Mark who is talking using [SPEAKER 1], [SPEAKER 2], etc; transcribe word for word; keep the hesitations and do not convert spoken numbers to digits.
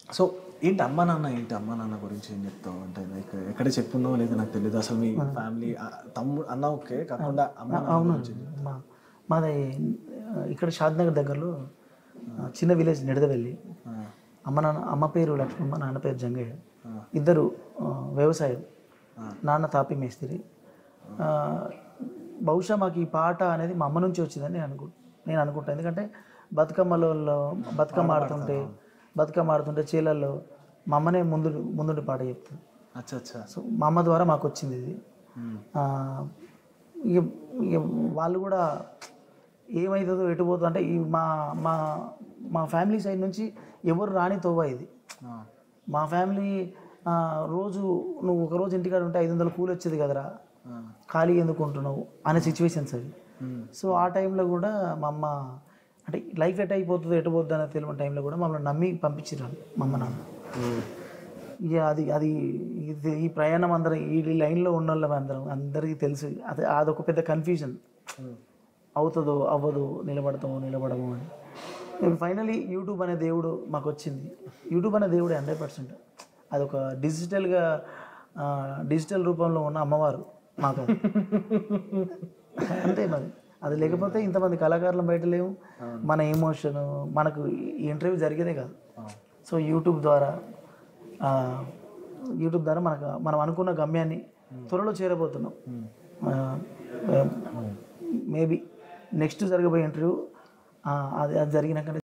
[SPEAKER 1] So ఏంటి అమ్మ నాన్న ఏంటి అమ్మ నాన్న గురించి ఏం చెప్తావు అంటే లైక్ ఎక్కడ చెప్పున్నావు లేదా నాకు తెలియదు అసలు మీ ఫ్యామిలీ తమ్ముడు అన్న ఓకే కాకుండా అమ్మ నాన్న గురించి
[SPEAKER 2] మా మాది ఇక్కడ షాద్నగర్ దగ్గరలో చిన్న విలేజ్ నిడదవెల్లి. అమ్మ నాన్న అమ్మ పేరు లక్ష్మమ్మ, నాన్న పేరు జంగయ్య. ఇద్దరు వ్యవసాయం, నాన్న తాపి మేస్త్రి. బహుశా మాకు ఈ పాట అనేది మా అమ్మ నుంచి వచ్చిందని నేను అనుకు నేను అనుకుంటాను. ఎందుకంటే బతుకమ్మలలో బతుకమ్మ ఆడుతుంటే బతుకమ్మ ఆడుతుంటే చీలల్లో మా అమ్మనే ముందు ముందుండి పాట చెప్తుంది.
[SPEAKER 1] అచ్చా అచ్చా.
[SPEAKER 2] సో మా అమ్మ ద్వారా మాకు వచ్చింది ఇది. ఇక ఇక వాళ్ళు కూడా ఏమవుతుందో ఎటు పోతుందో అంటే ఈ మా మా మా ఫ్యామిలీ సైడ్ నుంచి ఎవరు రాని తోవ ఇది. మా ఫ్యామిలీ రోజు నువ్వు ఒకరోజు ఇంటికాడ ఉంటే ఐదు వందలు కూలి వచ్చేది కదరా, ఖాళీ ఎందుకు ఉంటున్నావు అనే సిచ్యువేషన్స్ అవి. సో ఆ టైంలో కూడా మా అమ్మ అంటే లైఫ్ ఎట్ అయిపోతుందో ఎటు పోద్దు అనే తెలియని టైంలో కూడా మమ్మల్ని నమ్మి పంపించారు మా అమ్మ నాన్న. ఇక అది అది ఇది ఈ ప్రయాణం అందరం ఈ లైన్లో ఉన్న వాళ్ళం అందరం అందరికీ తెలుసు. అది అదొక పెద్ద కన్ఫ్యూజన్, అవుతుందో అవ్వదు, నిలబడతామో నిలబడము అని. ఫైనలీ యూట్యూబ్ అనే దేవుడు మాకు వచ్చింది. యూట్యూబ్ అనే దేవుడే హండ్రెడ్ పర్సెంట్. అదొక డిజిటల్గా డిజిటల్ రూపంలో ఉన్న అమ్మవారు మాకు. అంతే మరి. అది లేకపోతే ఇంతమంది కళాకారులు బయట లేవు, మన ఎమోషన్ మనకు ఈ ఇంటర్వ్యూ జరిగేదే కాదు. సో యూట్యూబ్ ద్వారా యూట్యూబ్ ద్వారా మనకు మనం అనుకున్న గమ్యాన్ని త్వరలో చేరబోతున్నాం. మేబీ నెక్స్ట్ జరగబోయే ఇంటర్వ్యూ అది అది జరిగినాక